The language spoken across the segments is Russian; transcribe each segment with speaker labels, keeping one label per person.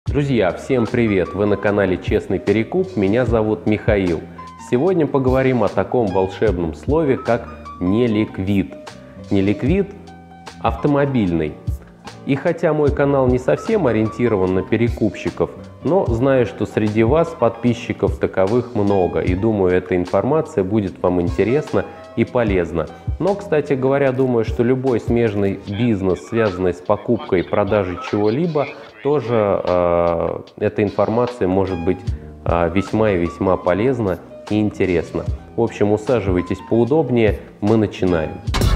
Speaker 1: Друзья, всем привет! Вы на канале Честный Перекуп, меня зовут Михаил. Сегодня поговорим о таком волшебном слове, как неликвид. Неликвид автомобильный. И хотя мой канал не совсем ориентирован на перекупщиков, но знаю, что среди вас подписчиков таковых много, и думаю, эта информация будет вам интересна и полезна. Но, кстати говоря, думаю, что любой смежный бизнес, связанный с покупкой и продажей чего-либо, тоже эта информация может быть весьма и весьма полезна и интересна. В общем, усаживайтесь поудобнее, мы начинаем.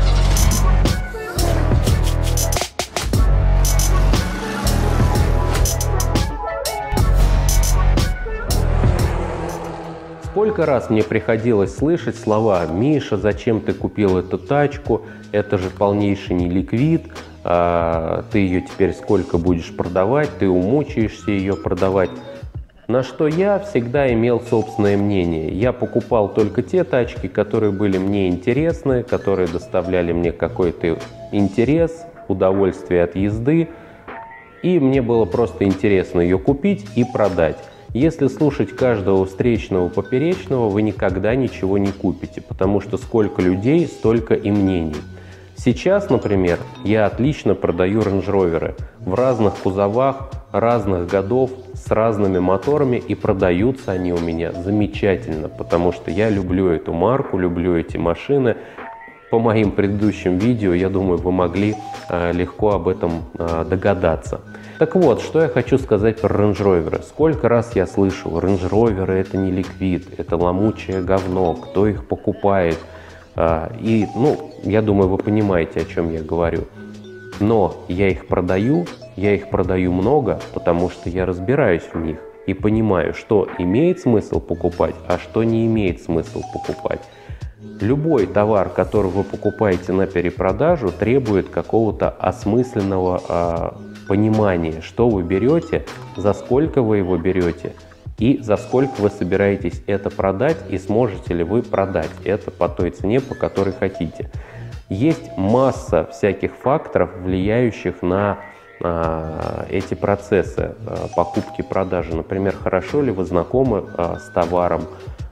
Speaker 1: Сколько раз мне приходилось слышать слова: «Миша, зачем ты купил эту тачку? Это же полнейший неликвид. Ты ее теперь сколько будешь продавать? Ты умучаешься ее продавать». На что я всегда имел собственное мнение. Я покупал только те тачки, которые были мне интересны, которые доставляли мне какой-то интерес, удовольствие от езды. И мне было просто интересно ее купить и продать. Если слушать каждого встречного поперечного, вы никогда ничего не купите, потому что сколько людей, столько и мнений. Сейчас, например, я отлично продаю Range Rover в разных кузовах, разных годов, с разными моторами, и продаются они у меня замечательно, потому что я люблю эту марку, люблю эти машины. По моим предыдущим видео, я думаю, вы могли легко об этом догадаться. Так вот, что я хочу сказать про Range Rover. Сколько раз я слышал: Range Rover это не ликвид, это ломучее говно, кто их покупает. И, я думаю, вы понимаете, о чем я говорю. Но я их продаю много, потому что я разбираюсь в них и понимаю, что имеет смысл покупать, а что не имеет смысла покупать. Любой товар, который вы покупаете на перепродажу, требует какого-то осмысленного понимания, что вы берете, за сколько вы его берете и за сколько вы собираетесь это продать, и сможете ли вы продать это по той цене, по которой хотите. Есть масса всяких факторов, влияющих на эти процессы покупки-продажи. Например, хорошо ли вы знакомы с товаром,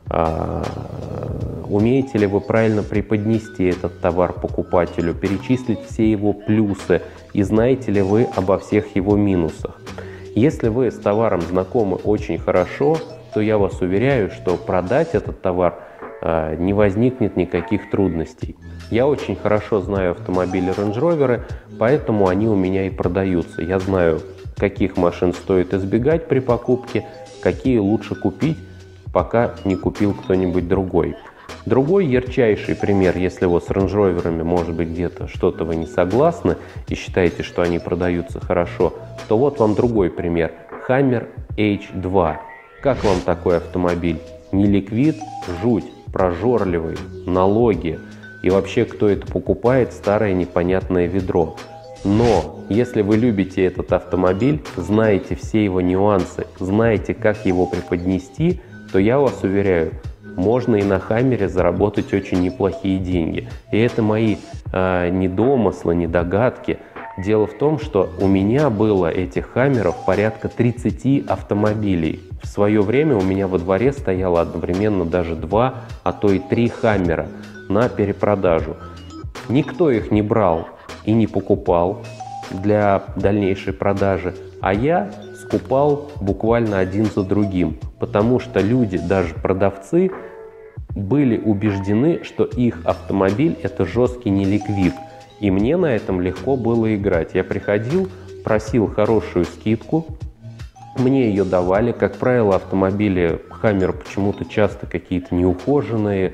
Speaker 1: умеете ли вы правильно преподнести этот товар покупателю, перечислить все его плюсы, и знаете ли вы обо всех его минусах. Если вы с товаром знакомы очень хорошо, то я вас уверяю, что продать этот товар не возникнет никаких трудностей. Я очень хорошо знаю автомобили Range Rover, поэтому они у меня и продаются. Я знаю, каких машин стоит избегать при покупке, какие лучше купить, пока не купил кто-нибудь другой. Другой ярчайший пример, если вот с Range Rover'ами, может быть, где-то что-то вы не согласны и считаете, что они продаются хорошо, то вот вам другой пример. Hammer H2. Как вам такой автомобиль? Не ликвид, жуть, прожорливый, налоги. И вообще, кто это покупает, старое непонятное ведро. Но если вы любите этот автомобиль, знаете все его нюансы, знаете, как его преподнести, то я вас уверяю, можно и на Хаммере заработать очень неплохие деньги. И это мои не домыслы, не догадки. Дело в том, что у меня было этих Хаммеров порядка 30 автомобилей. В свое время у меня во дворе стояло одновременно даже 2, а то и 3 Хаммера на перепродажу. Никто их не брал и не покупал для дальнейшей продажи, а я скупал буквально один за другим, потому что люди, даже продавцы, были убеждены, что их автомобиль – это жесткий неликвид, и мне на этом легко было играть. Я приходил, просил хорошую скидку, мне ее давали. Как правило, автомобили Hammer почему-то часто какие-то неухоженные,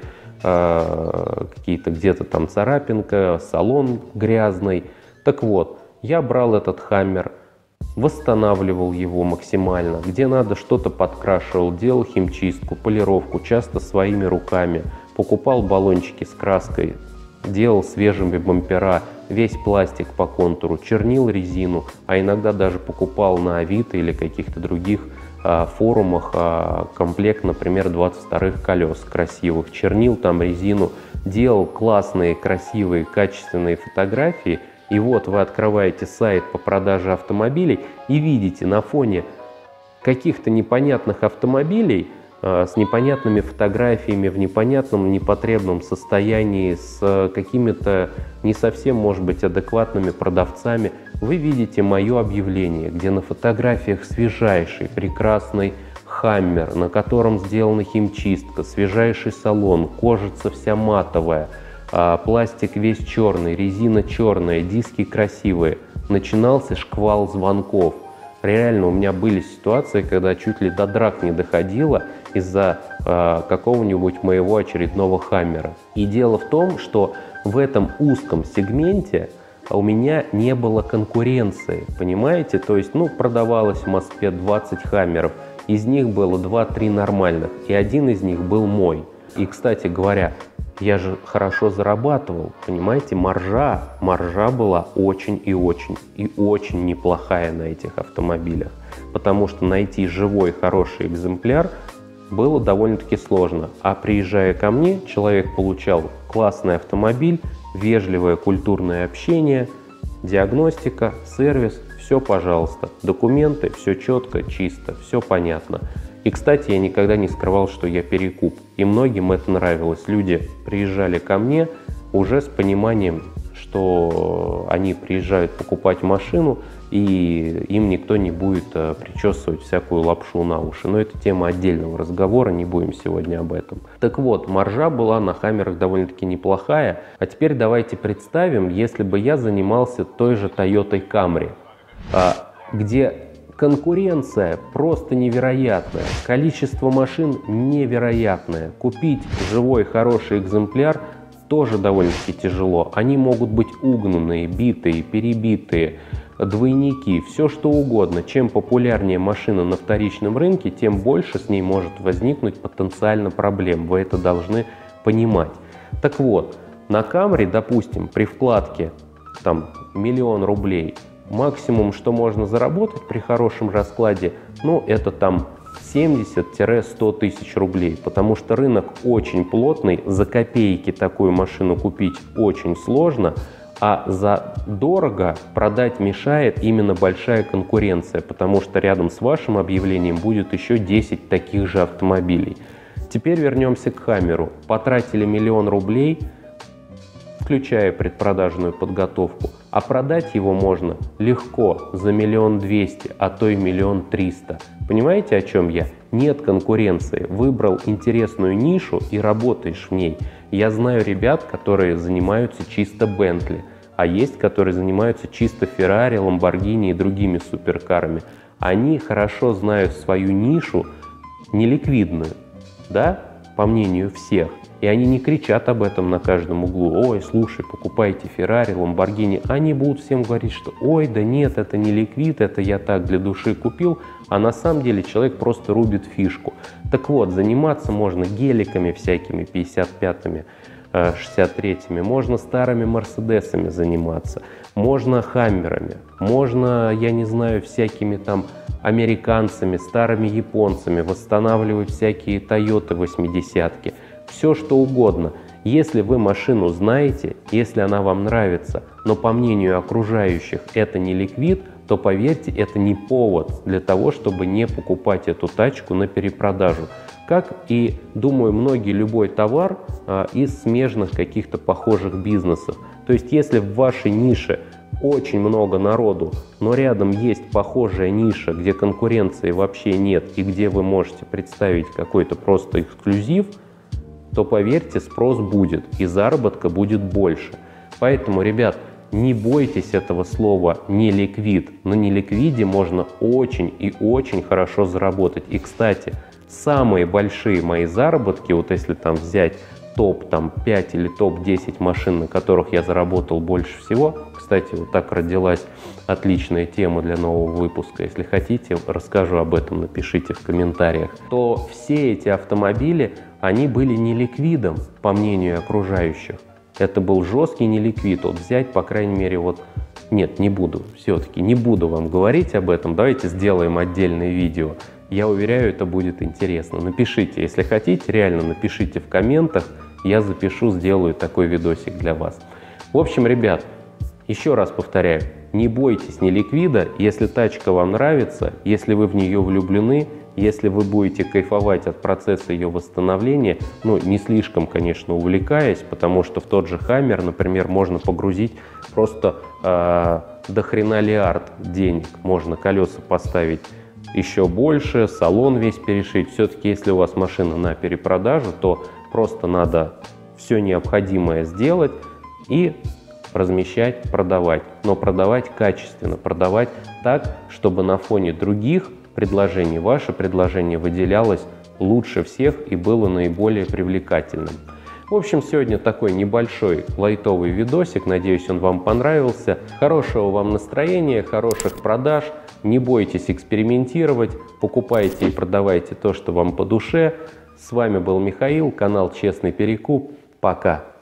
Speaker 1: какие-то где-то там царапинка, салон грязный. Так вот, я брал этот Hammer, восстанавливал его максимально, где надо что-то подкрашивал, делал химчистку, полировку, часто своими руками, покупал баллончики с краской, делал свежими бампера, весь пластик по контуру, чернил резину, а иногда даже покупал на Авито или каких-то других форумах комплект, например, 22-х колес красивых, чернил там резину, делал классные, красивые, качественные фотографии. И вот вы открываете сайт по продаже автомобилей и видите на фоне каких-то непонятных автомобилей с непонятными фотографиями в непонятном, непотребном состоянии, с какими-то не совсем, может быть, адекватными продавцами, вы видите мое объявление, где на фотографиях свежайший, прекрасный Хаммер, на котором сделана химчистка, свежайший салон, кожица вся матовая, пластик весь черный, резина черная, диски красивые. Начинался шквал звонков. Реально у меня были ситуации, когда чуть ли до драк не доходило из-за какого-нибудь моего очередного Хаммера. И дело в том, что в этом узком сегменте у меня не было конкуренции, понимаете? То есть, продавалось в Москве 20 Хаммеров, из них было 2-3 нормальных, и один из них был мой. И, кстати говоря, я же хорошо зарабатывал, понимаете, маржа была очень и очень неплохая на этих автомобилях, потому что найти живой хороший экземпляр было довольно-таки сложно, а приезжая ко мне, человек получал классный автомобиль, вежливое культурное общение, диагностика, сервис, все, пожалуйста, документы, все четко, чисто, все понятно. И, кстати, я никогда не скрывал, что я перекуп. И многим это нравилось. Люди приезжали ко мне уже с пониманием, что они приезжают покупать машину, и им никто не будет причесывать всякую лапшу на уши. Но это тема отдельного разговора, не будем сегодня об этом. Так вот, маржа была на Хаммерах довольно-таки неплохая. А теперь давайте представим, если бы я занимался той же Toyota Camry, где конкуренция просто невероятная, количество машин невероятное. Купить живой хороший экземпляр тоже довольно-таки тяжело. Они могут быть угнанные, битые, перебитые, двойники, все что угодно. Чем популярнее машина на вторичном рынке, тем больше с ней может возникнуть потенциально проблем. Вы это должны понимать. Так вот, на Camry, допустим, при вкладке там 1 000 000 рублей, максимум, что можно заработать при хорошем раскладе, это там 70-100 тысяч рублей, потому что рынок очень плотный, за копейки такую машину купить очень сложно, а за дорого продать мешает именно большая конкуренция, потому что рядом с вашим объявлением будет еще 10 таких же автомобилей. Теперь вернемся к Хаммеру. Потратили 1 000 000 рублей, включая предпродажную подготовку, а продать его можно легко за 1 200 000, а то и 1 300 000. Понимаете, о чем я? Нет конкуренции. Выбрал интересную нишу и работаешь в ней. Я знаю ребят, которые занимаются чисто Бентли, а есть, которые занимаются чисто Феррари, Ламборгини и другими суперкарами. Они хорошо знают свою нишу, неликвидную, да, по мнению всех. И они не кричат об этом на каждом углу. Ой, слушай, покупайте Феррари, Ламборгини. Они будут всем говорить, что ой, да нет, это не ликвид, это я так для души купил. А на самом деле человек просто рубит фишку. Так вот, заниматься можно геликами всякими, 55-ми, 63-ми. Можно старыми Мерседесами заниматься. Можно Хаммерами. Можно, я не знаю, всякими там американцами, старыми японцами. Восстанавливать всякие Тойоты 80-ки. Все что угодно. Если вы машину знаете, если она вам нравится, но по мнению окружающих это не ликвид, то поверьте, это не повод для того, чтобы не покупать эту тачку на перепродажу. Как и, думаю, многие любой товар из смежных каких-то похожих бизнесов. То есть если в вашей нише очень много народу, но рядом есть похожая ниша, где конкуренции вообще нет и где вы можете представить какой-то просто эксклюзив, то поверьте, спрос будет и заработка будет больше. Поэтому, ребят, не бойтесь этого слова «не ликвид». На неликвиде можно очень и очень хорошо заработать. И, кстати, самые большие мои заработки, вот если там взять топ-5 или топ-10 машин, на которых я заработал больше всего, кстати, вот так родилась отличная тема для нового выпуска. Если хотите, расскажу об этом, напишите в комментариях. То все эти автомобили, они были не ликвидом, по мнению окружающих. Это был жесткий неликвид. Вот взять, по крайней мере, вот... Нет, не буду. Все-таки не буду вам говорить об этом. Давайте сделаем отдельное видео. Я уверяю, это будет интересно. Напишите, если хотите, реально напишите в комментах. Я запишу, сделаю такой видосик для вас. В общем, ребят, еще раз повторяю. Не бойтесь неликвида, если тачка вам нравится, если вы в нее влюблены, если вы будете кайфовать от процесса ее восстановления, ну, не слишком, конечно, увлекаясь, потому что в тот же Хаммер, например, можно погрузить просто до хрена лиард денег. Можно колеса поставить еще больше, салон весь перешить. Все-таки, если у вас машина на перепродажу, то просто надо все необходимое сделать и размещать, продавать. Но продавать качественно, продавать так, чтобы на фоне других предложений ваше предложение выделялось лучше всех и было наиболее привлекательным. В общем, сегодня такой небольшой лайтовый видосик. Надеюсь, он вам понравился. Хорошего вам настроения, хороших продаж. Не бойтесь экспериментировать. Покупайте и продавайте то, что вам по душе. С вами был Михаил, канал Честный Перекуп. Пока!